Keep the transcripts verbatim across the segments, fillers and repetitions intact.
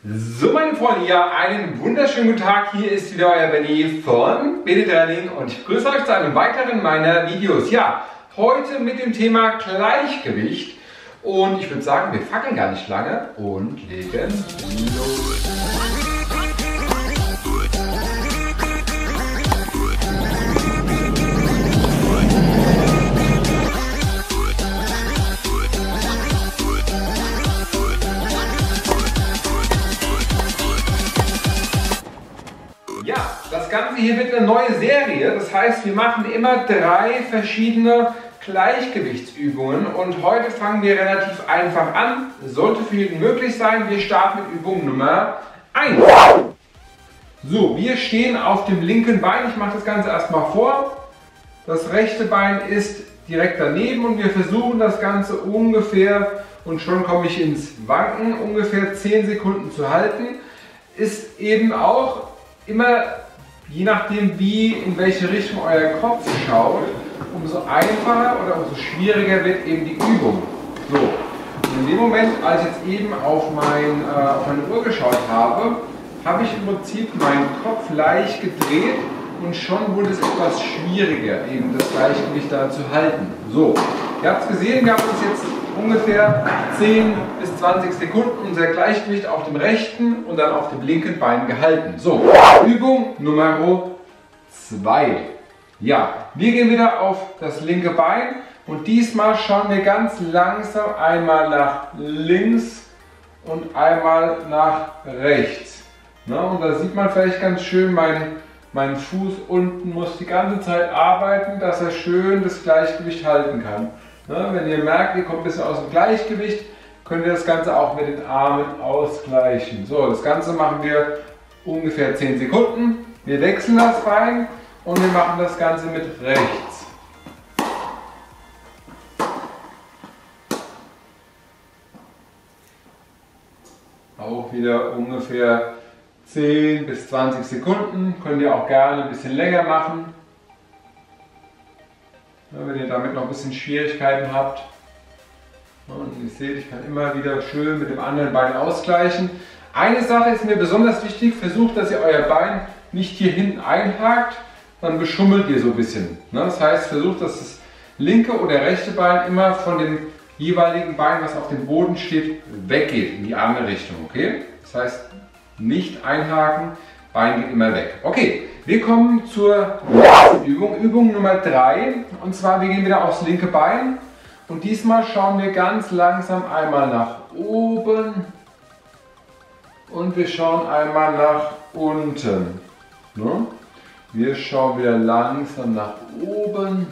So meine Freunde, ja, einen wunderschönen guten Tag, hier ist wieder euer Benny von Bene Training und ich grüße euch zu einem weiteren meiner Videos. Ja, heute mit dem Thema Gleichgewicht und ich würde sagen, wir fackeln gar nicht lange und legen los. Ja, das Ganze hier wird eine neue Serie, das heißt, wir machen immer drei verschiedene Gleichgewichtsübungen und heute fangen wir relativ einfach an, sollte für jeden möglich sein. Wir starten mit Übung Nummer eins. So, wir stehen auf dem linken Bein, ich mache das Ganze erstmal vor. Das rechte Bein ist direkt daneben und wir versuchen das Ganze ungefähr, und schon komme ich ins Wanken, ungefähr zehn Sekunden zu halten. Ist eben auch immer, je nachdem wie, in welche Richtung euer Kopf schaut, umso einfacher oder umso schwieriger wird eben die Übung. So, und in dem Moment, als ich jetzt eben auf, mein, äh, auf meine Uhr geschaut habe, habe ich im Prinzip meinen Kopf leicht gedreht und schon wurde es etwas schwieriger, eben das Gleichgewicht da zu halten. So, ihr habt es gesehen, wir haben uns jetzt ungefähr zehn bis zwanzig Sekunden unser Gleichgewicht auf dem rechten und dann auf dem linken Bein gehalten. So, Übung Nummer zwei. Ja, wir gehen wieder auf das linke Bein und diesmal schauen wir ganz langsam einmal nach links und einmal nach rechts. Na, und da sieht man vielleicht ganz schön, mein, mein Fuß unten muss die ganze Zeit arbeiten, dass er schön das Gleichgewicht halten kann. Na, wenn ihr merkt, ihr kommt ein bisschen aus dem Gleichgewicht, könnt ihr das Ganze auch mit den Armen ausgleichen. So, das Ganze machen wir ungefähr zehn Sekunden. Wir wechseln das Bein und wir machen das Ganze mit rechts. Auch wieder ungefähr zehn bis zwanzig Sekunden. Könnt ihr auch gerne ein bisschen länger machen. Wenn ihr damit noch ein bisschen Schwierigkeiten habt. Und ihr seht, ich kann immer wieder schön mit dem anderen Bein ausgleichen. Eine Sache ist mir besonders wichtig, versucht, dass ihr euer Bein nicht hier hinten einhakt, dann beschummelt ihr so ein bisschen. Das heißt, versucht, dass das linke oder rechte Bein immer von dem jeweiligen Bein, was auf dem Boden steht, weggeht, in die andere Richtung. Okay? Das heißt, nicht einhaken, Bein geht immer weg. Okay, wir kommen zur nächsten Übung, Übung Nummer drei. Und zwar, wir gehen wieder aufs linke Bein. Und diesmal schauen wir ganz langsam einmal nach oben. Und wir schauen einmal nach unten. Ne? Wir schauen wieder langsam nach oben.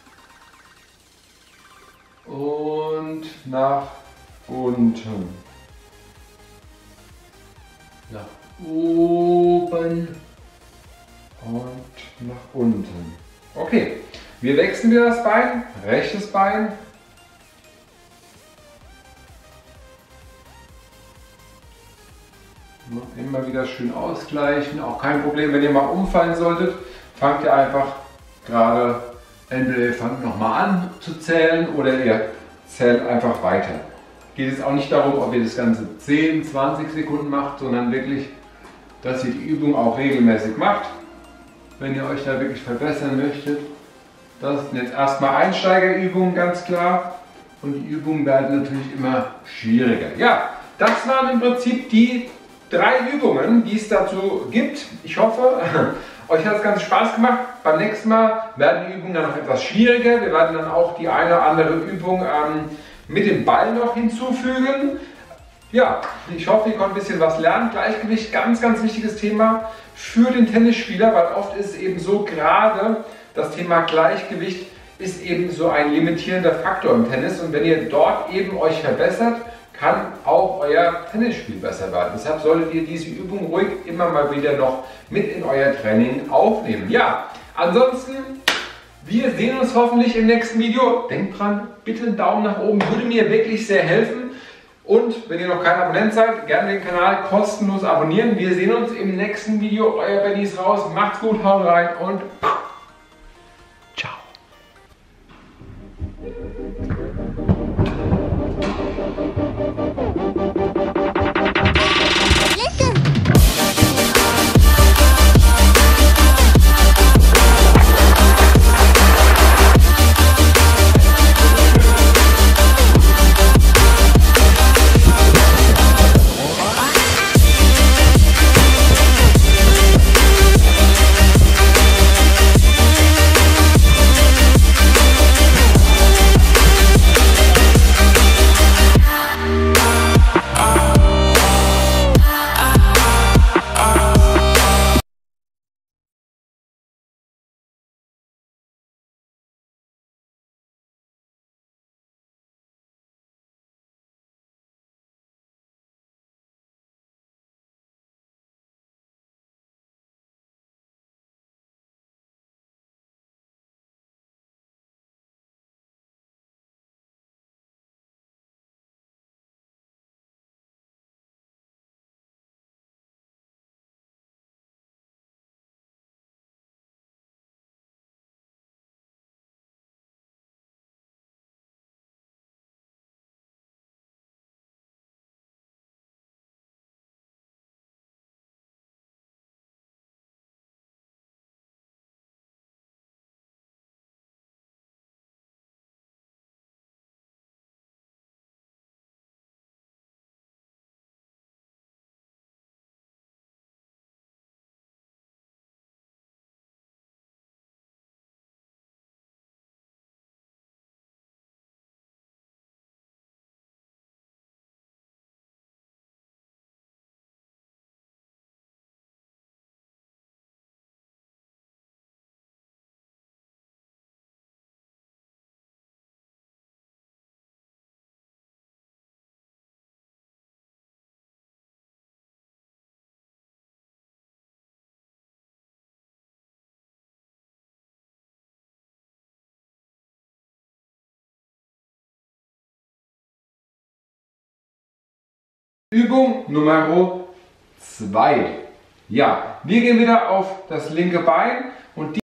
Und nach unten. Nach oben und nach unten. Okay, wir wechseln wieder das Bein, rechtes Bein. Immer wieder schön ausgleichen, auch kein Problem, wenn ihr mal umfallen solltet, fangt ihr einfach gerade, entweder ihr fangt nochmal an zu zählen oder ihr zählt einfach weiter. Geht es auch nicht darum, ob ihr das Ganze zehn, zwanzig Sekunden macht, sondern wirklich, dass ihr die Übung auch regelmäßig macht. Wenn ihr euch da wirklich verbessern möchtet. Das sind jetzt erstmal Einsteigerübungen, ganz klar. Und die Übungen werden natürlich immer schwieriger. Ja, das waren im Prinzip die drei Übungen, die es dazu gibt. Ich hoffe, euch hat das Ganze Spaß gemacht. Beim nächsten Mal werden die Übungen dann noch etwas schwieriger. Wir werden dann auch die eine oder andere Übung ähm, mit dem Ball noch hinzufügen. Ja, ich hoffe, ihr konntet ein bisschen was lernen. Gleichgewicht, ganz, ganz wichtiges Thema für den Tennisspieler, weil oft ist es eben so, gerade das Thema Gleichgewicht ist eben so ein limitierender Faktor im Tennis. Und wenn ihr dort eben euch verbessert, kann auch euer Tennisspiel besser werden. Deshalb solltet ihr diese Übung ruhig immer mal wieder noch mit in euer Training aufnehmen. Ja, ansonsten, wir sehen uns hoffentlich im nächsten Video. Denkt dran, bitte einen Daumen nach oben, würde mir wirklich sehr helfen. Und wenn ihr noch kein Abonnent seid, gerne den Kanal kostenlos abonnieren. Wir sehen uns im nächsten Video. Euer Benny ist raus. Macht's gut, haut rein und ciao. Listen Übung Nummer zwei. Ja, wir gehen wieder auf das linke Bein und